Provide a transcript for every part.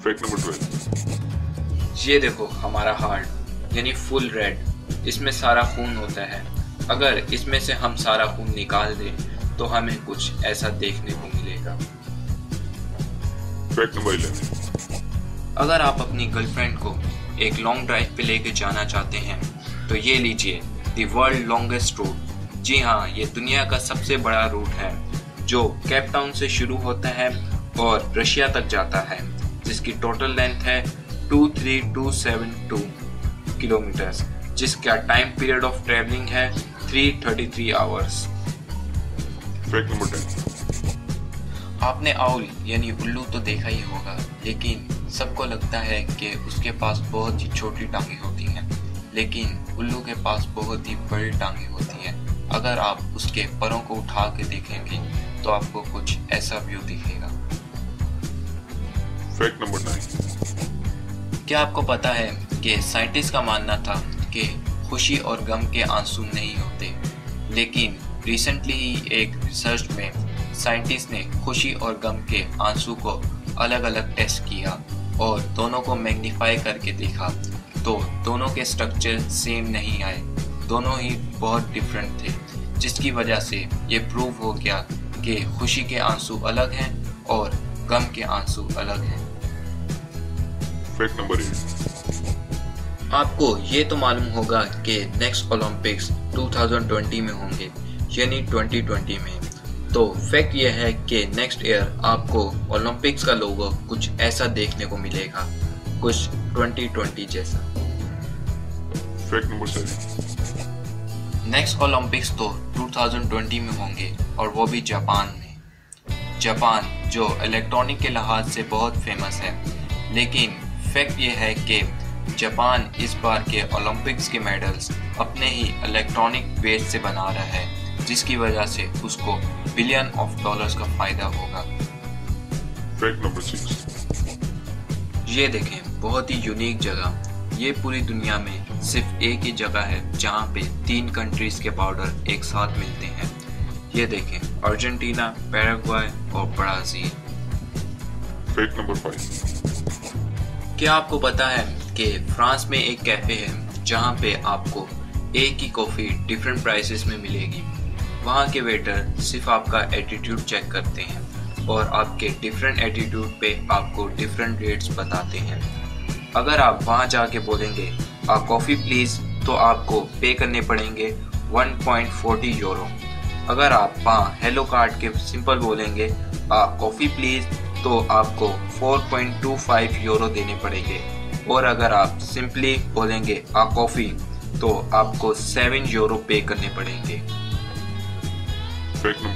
Fact number 12। ये देखो हमारा हार्ट यानी फुल रेड, इसमें सारा खून होता है। अगर इसमें से हम सारा खून निकाल दें तो हमें कुछ ऐसा देखने को मिलेगा। Fact number 11। अगर आप अपनी गर्लफ्रेंड को एक लॉन्ग ड्राइव पे लेके जाना चाहते हैं तो ये लीजिए द वर्ल्ड लॉन्गेस्ट रूट। जी हाँ, ये दुनिया का सबसे बड़ा रूट है जो केप टाउन से शुरू होता है और रशिया तक जाता है, जिसकी टोटल लेंथ है 23272 किलोमीटर्स, जिसका टाइम पीरियड ऑफ ट्रेवलिंग है 333 आवर्स। Fact number 10। आपने आउल यानी उल्लू तो देखा ही होगा, लेकिन सबको लगता है कि उसके पास बहुत ही छोटी टांगें होती हैं, लेकिन उल्लू के पास बहुत ही बड़ी टांगें होती हैं। अगर आप उसके परों को उठा के देखेंगे तो आपको कुछ ऐसा व्यू दिखेगा। Fact number 9। क्या आपको पता है कि साइंटिस्ट का मानना था कि खुशी और गम के आंसू नहीं होते, लेकिन रिसेंटली ही एक रिसर्च में साइंटिस्ट ने खुशी और गम के आंसू को अलग अलग टेस्ट किया और दोनों को मैग्नीफाई करके देखा तो दोनों के स्ट्रक्चर सेम नहीं आए, दोनों ही बहुत डिफरेंट थे, जिसकी वजह से ये प्रूव हो गया कि खुशी के आंसू अलग हैं और गम के आंसू अलग हैं। Fact number 8। आपको ये तो मालूम होगा कि नेक्स्ट ओलंपिक्स 2020 में होंगे, यानी 2020 में। तो फैक्ट ये है कि नेक्स्ट ईयर आपको ओलंपिक्स का लोगो कुछ ऐसा देखने को मिलेगा, कुछ 2020 जैसा। Fact number 7। नेक्स्ट ओलंपिक्स तो 2020 में होंगे और वो भी जापान में। जापान जो इलेक्ट्रॉनिक के लिहाज से बहुत फेमस है, लेकिन फैक्ट ये है कि जापान इस बार के ओलंपिक्स के मेडल्स अपने ही इलेक्ट्रॉनिक वेस्ट से बना रहा है, जिसकी वजह से उसको बिलियन ऑफ डॉलर्स का फायदा होगा। Fact number 6। ये देखें, बहुत ही यूनिक जगह। ये पूरी दुनिया में सिर्फ एक ही जगह है जहाँ पे 3 कंट्रीज के पाउडर एक साथ मिलते हैं। ये देखें, अर्जेंटीना, पैराग्वे और ब्राजील। Fact number 5। क्या आपको पता है कि फ्रांस में एक कैफे है जहाँ पे आपको एक ही कॉफी डिफरेंट प्राइसेस में मिलेगी। वहाँ के वेटर सिर्फ आपका एटीट्यूड चेक करते हैं और आपके डिफरेंट एटीट्यूड पे आपको डिफरेंट रेट्स बताते हैं। अगर आप वहाँ जाके बोलेंगे आ कॉफ़ी प्लीज़, तो आपको पे करने पड़ेंगे 1.40 यूरो। अगर आप वहाँ हेलो कार्ड के सिंपल बोलेंगे आ कॉफ़ी प्लीज़, तो आपको 4.25 यूरो देने पड़ेंगे। और अगर आप सिंपली बोलेंगे आ कॉफ़ी, तो आपको 7 यूरो पे करने पड़ेंगे। Fact number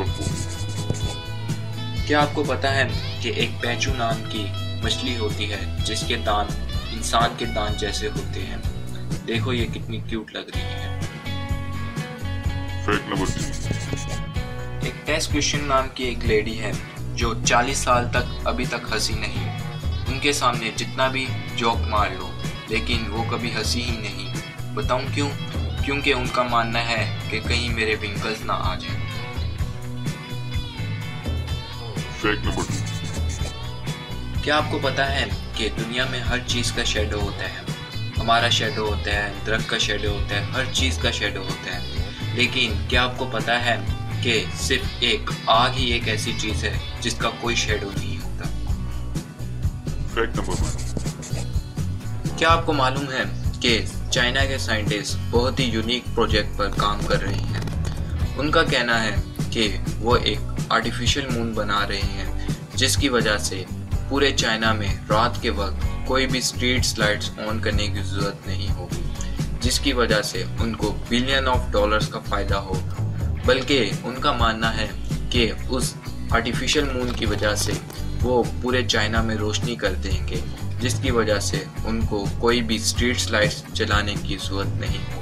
4। क्या आपको पता है कि एक पैचू नाम की मछली होती है जिसके दांत इंसान के दांत जैसे होते हैं? देखो ये कितनी क्यूट लग रही है। Fact number 3। एक टेस्ट क्वेश्चन नाम की एक लेडी है जो 40 साल तक अभी तक हंसी नहीं। उनके सामने जितना भी जोक मार लो, लेकिन वो कभी हंसी ही नहीं। बताऊं क्यों? क्योंकि उनका मानना है कि कहीं मेरे विंकल्स ना आ जाएं। Fact number 2। क्या आपको पता है कि दुनिया में हर चीज़ का शेडो होता है? हमारा शेडो होता है, दरख्त का शेडो होता है, हर चीज़ का शेडो होता है। लेकिन क्या आपको पता है कि सिर्फ एक आग ही एक ऐसी चीज़ है जिसका कोई शेडो नहीं होता? Fact number 1। क्या आपको मालूम है कि चाइना के साइंटिस्ट बहुत ही यूनिक प्रोजेक्ट पर काम कर रहे हैं? उनका कहना है कि वो एक आर्टिफिशियल मून बना रहे हैं, जिसकी वजह से पूरे चाइना में रात के वक्त कोई भी स्ट्रीट लाइट्स ऑन करने की जरूरत नहीं होगी, जिसकी वजह से उनको बिलियन ऑफ डॉलर्स का फायदा होगा। बल्कि उनका मानना है कि उस आर्टिफिशियल मून की वजह से वो पूरे चाइना में रोशनी कर देंगे, जिसकी वजह से उनको कोई भी स्ट्रीट लाइट्स जलाने की जरूरत नहीं।